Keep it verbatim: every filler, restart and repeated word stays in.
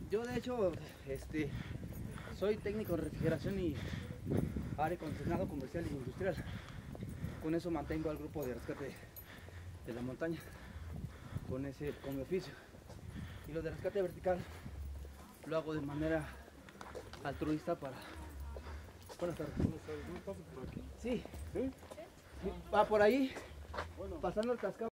Yo de hecho, este, soy técnico en refrigeración y aire acondicionado comercial y industrial. Con eso mantengo al grupo de rescate de la montaña, con ese con mi oficio. Y lo de rescate vertical lo hago de manera altruista para... Buenas tardes. ¿No estás por aquí? Sí, ¿Sí? sí, va por ahí, pasando el cascabel.